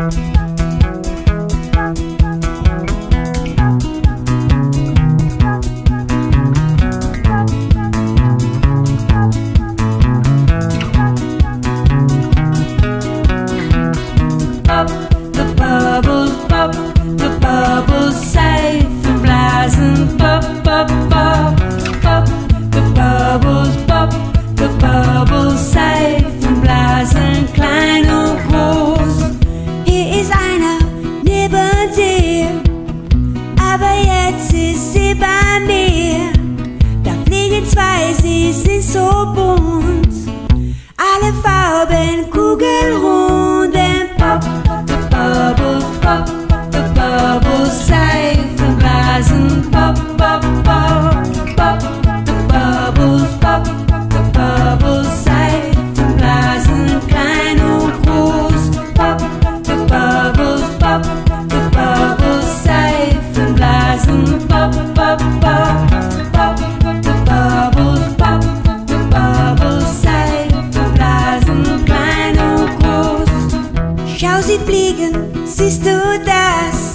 Seifenblasen, pop, pop, pop, pop, the bubbles, pop, the bubbles, Seifenblasen, klein und groß. Hier ist einer neben dir, aber jetzt ist sie bei mir. Da fliegen zwei, sie sind so bunt, alle Farben kugelrund, pop, the bubbles, pop, the bubbles, Seifenblasen, pop, pop, pop, pop, the bubbles, pop, the bubbles, Seifenblasen, klein und groß, pop, the bubbles, pop, the bubbles, Seifenblasen, pop, pop, pop, pop, the bubbles, pop, the bubbles, Seifenblasen, klein und groß. Schau sie fliegen, siehst du das?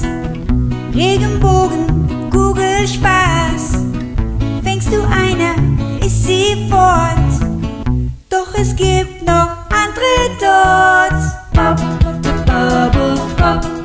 Regenbogen-Kugel-Spass. Fängst du eine, ist sie fort. Doch es gibt noch andere dort. Pop, the bubbles, pop.